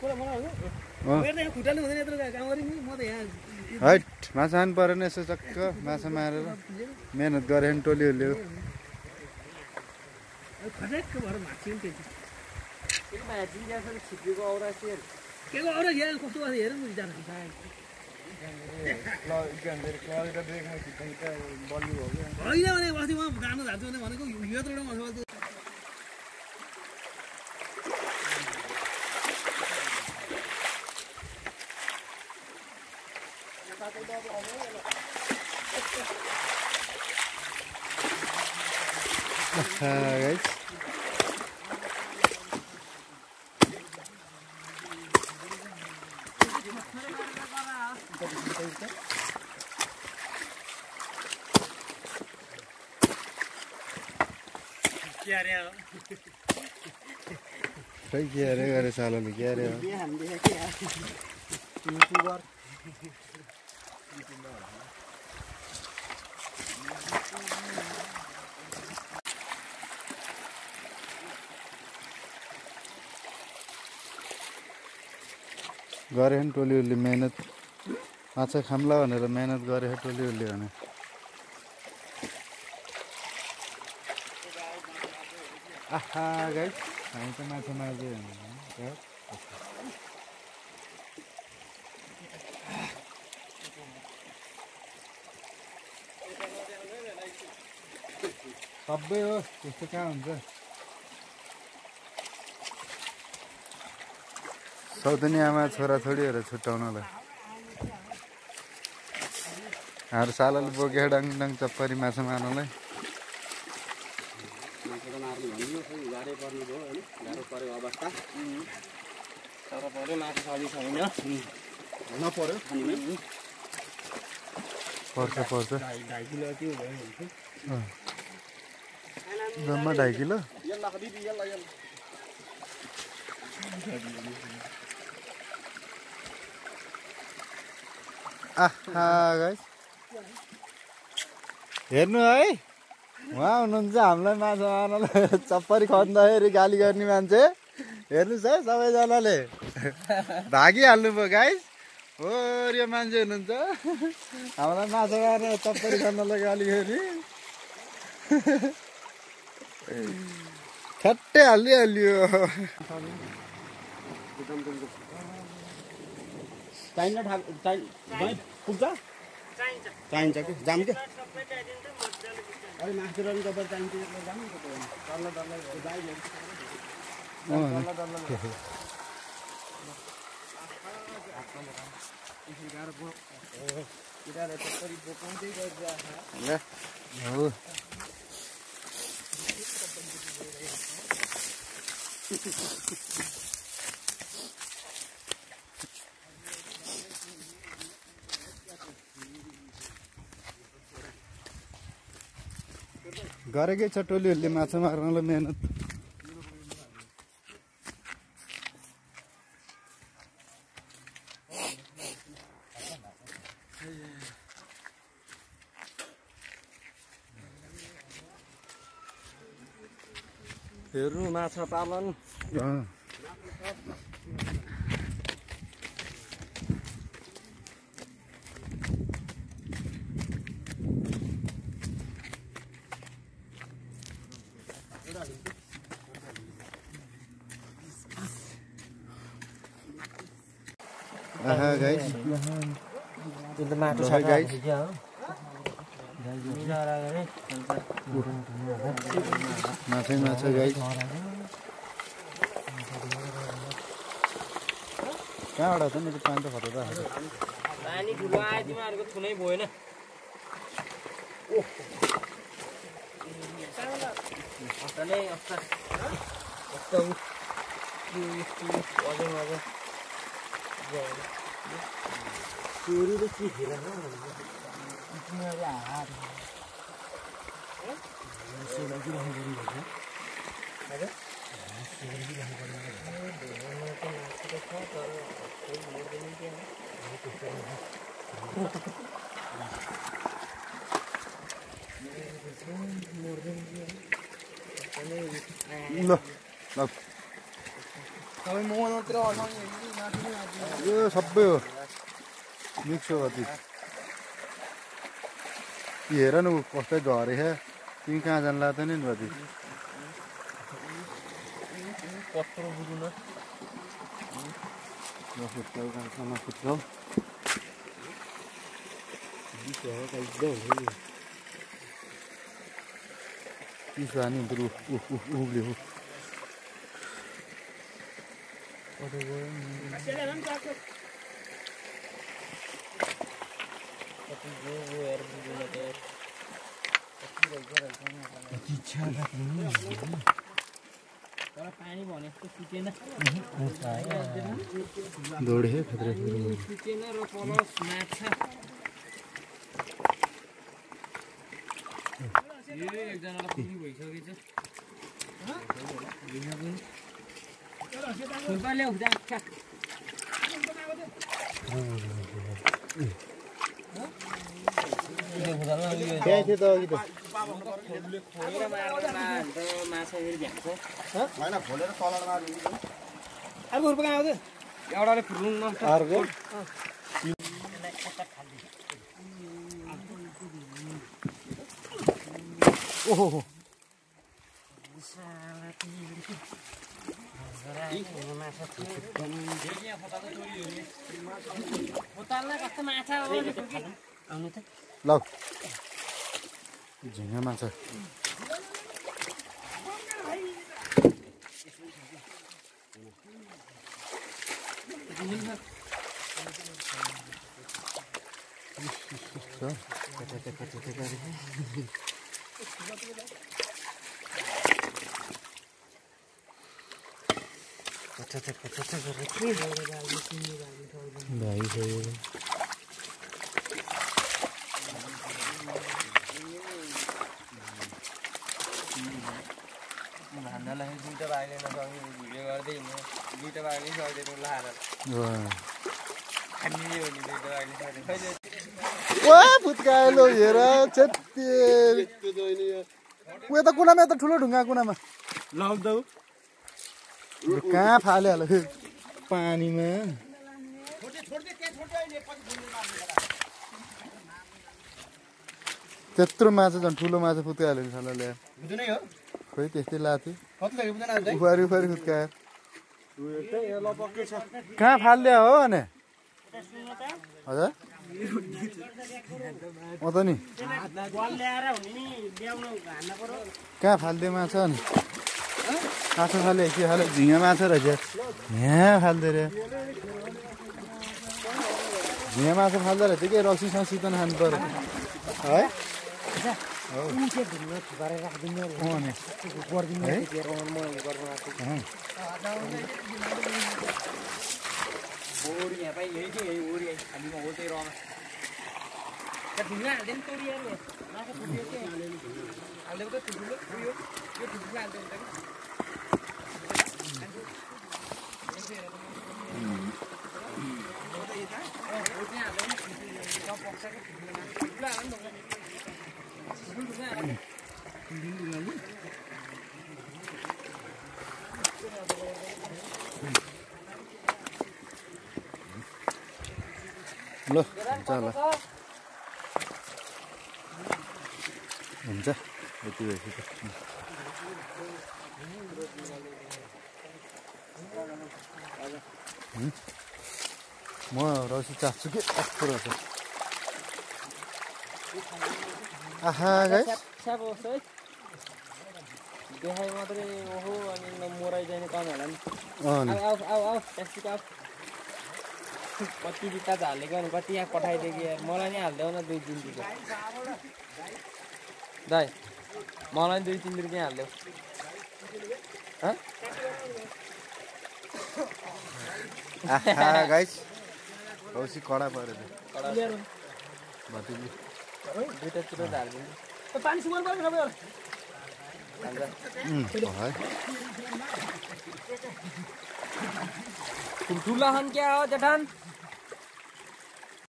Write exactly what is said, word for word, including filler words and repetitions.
हैट माछा हान्नु परेन यसो चक्क माछा मारेर मेहनत गरे नि टोलीहरूले guys. Khoi ke are gare salale ke are गरे नि टोलीहरूले मेहनत माछा खाम्ला भनेर मेहनत गरे टोलीहरूले भने आहा गाइस हामी त माछा मार्दै हुनुहुन्छ सबै हो त्यस्तो कहाँ हुन्छ सौतनी आमा छोराछोरीहरू छुट्याउनलाई हाम्रो सालले बोके डङ डङ चप्परी माछा मार्नलाई पर्छ पर्छ जम्मा ढाई किलो आहा गाइस हेर्नु है उहाँ हुनुहुन्छ हामीलाई माछा मार्नलाई चप्परी खन्दाखेरि गाली गर्ने मान्छे हेर्नुहोस् है सबैजनाले भागिहाल्नु भयो गाइस हो यो मान्छे हुनुहुन्छ हामीलाई माछा मार्न चप्परी खन्नलाई गाली गरी ठट्टै हालिहाल्यो चाहिन्छ पुग्छ चाहिन्छ कि जाम कि अरे मासु पनि तपाईँ चाहिन्छ जाम डल्ला डल्ला गरेकै छ टोलीहरूले माछा मार्नलाई मेहनत हेर्नु माछा पालन आहा गाइस त्यो त माटो छ गाइस माछै माछा गाइस कहाँबाट छ नि त्यो पानी त खतरा पानी ठुलो आयो तिमीहरूको थुनै भएन अस्तले अस्त अस्त अझै मजा चोरी त के खेल तिमीहरूले हात ल ल तपाईँ मोबाइलतिर यो सबै हो मिक्स हो कति हेर न ऊ कस्तै झरे छ तिमी कहाँ जानु लाग्दैन नि कति पत्रो बुझ्नु नफुट्छौ कहाँसम्म नफुट्छौ पिस भयो नि बरु उब्ल्यो हो पानी भनेको सुकेन दौडे खतरा सुकेन र प्लस माछा एकजनालाई पुग्नु भइसकेछ फुलपा ल्याउ जान्छ त्यही थियो त अघि त खोलेर मार्दा माछा फेरि भ्याउँछ होइन खोलेर तल मार्नु अर्को रुपियाँ कहाँ आउँछ एउटाले फुल्नु नष्ट अर्को ओहो कस्तो माछा आउनु त ल झिङ्गा माछा भाइ भन्दालाई दुईवटा बाघले नसक्ने भिडियो गर्दै हिँड्नु दुईवटा बाघले सक्दैन लाएर खाने हो नि दुईवटा बाघले सक्दैन खै वा फुत्कायो हेर छेत्ते ऊ यता कुनामा यता ठुलो ढुङ्गा कुनामा लाउँदौ कहाँ फाल्यो होला पानीमा त्यत्रो माछा झन् ठुलो माछा फुत्कायो होला ल्यायो खोइ त्यस्तै लाथ्यो उफारी उफारी फुत्कायो कहाँ फाल्यो हो भने हजुर म त नि कहाँ फालिदियो माछा अनि माछा फाल्यो के फाल्यो झिङ्गा माछा रहेछ यहाँ फाल्दो रे झिङ्गा माछा फाल्दो रहेछ के रक्सी ससी त खानु पर्यो है ल हुन्छ ल हुन्छ यति भएपछि म रसी चाख्छु कि कस्तो रहेछ आहा गाइस देखाइ मात्रै ओहो अनि मोराइजाने काम होला नि अँ नि आऊ आऊ आऊ प्लास्टिक आऊ कति बिटा हालेको अनि कति यहाँ पठाइदियो कि यार मलाई नि हालिदेऊ न दुई तिन रुपियाँ दाइ मलाई दुई तिन रुपियाँ हालिदेऊ आहा गाइस औसी कडा पऱ्यो भतिजी दुईवटा चुरो हालिदिनु पानी सुमान पर्छ सबै ठुला खान क्या हो जेठान